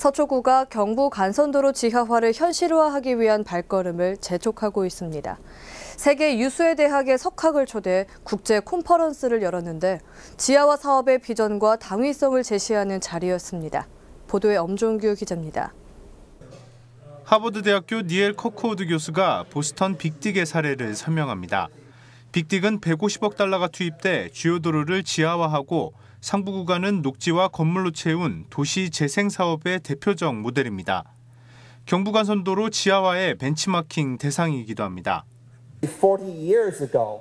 서초구가 경부 간선도로 지하화를 현실화하기 위한 발걸음을 재촉하고 있습니다. 세계 유수의 대학의 석학을 초대해 국제 컨퍼런스를 열었는데 지하화 사업의 비전과 당위성을 제시하는 자리였습니다. 보도에 엄종규 기자입니다. 하버드대학교 니엘 커크우드 교수가 보스턴 빅딕의 사례를 설명합니다. 빅딕은 150억 달러가 투입돼 주요 도로를 지하화하고 상부 구간은 녹지와 건물로 채운 도시 재생 사업의 대표적 모델입니다. 경부간선도로 지하화의 벤치마킹 대상이기도 합니다. 40 years,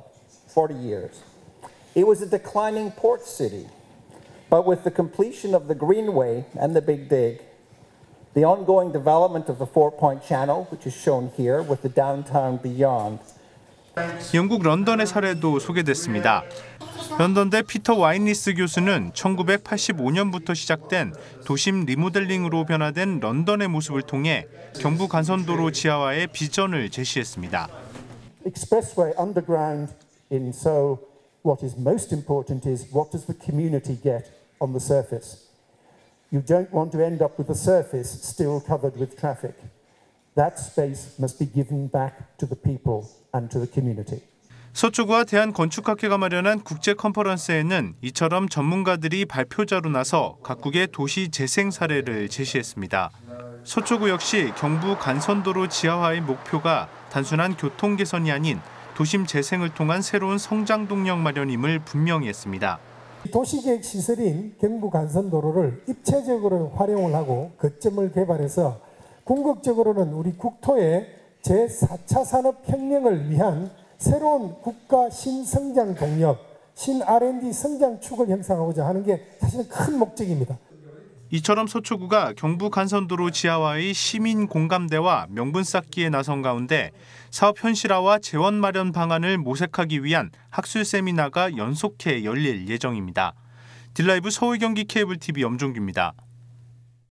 it was a declining port city. But with the completion of the Greenway and the Big Dig, the ongoing development of the Four-Point Channel, which is shown here, with the downtown beyond. 영국 런던의 사례도 소개됐습니다. 런던대 피터 와인리스 교수는 1985년부터 시작된 도심 리모델링으로 변화된 런던의 모습을 통해 경부 간선도로 지하화의 비전을 제시했습니다. Expressway underground in Seoul, what is most important is what does the community get on the surface. You don't want to end up with the surface still covered with traffic. That space must be given back to the people and to the community. 서초구와 대한건축학회가 마련한 국제 컨퍼런스에는 이처럼 전문가들이 발표자로 나서 각국의 도시 재생 사례를 제시했습니다. 서초구 역시 경부 간선도로 지하화의 목표가 단순한 교통 개선이 아닌 도심 재생을 통한 새로운 성장 동력 마련임을 분명히 했습니다. 도시계획 시설인 경부 간선도로를 입체적으로 활용을 하고 거점을 개발해서 궁극적으로는 우리 국토의 제4차 산업혁명을 위한 새로운 국가 신성장 동력, 신 R&D 성장축을 형성하고자 하는 게 사실은 큰 목적입니다. 이처럼 서초구가 경부 간선도로 지하화의 시민 공감대와 명분 쌓기에 나선 가운데 사업 현실화와 재원 마련 방안을 모색하기 위한 학술 세미나가 연속해 열릴 예정입니다. 딜라이브 서울 경기 케이블 TV 엄종규입니다.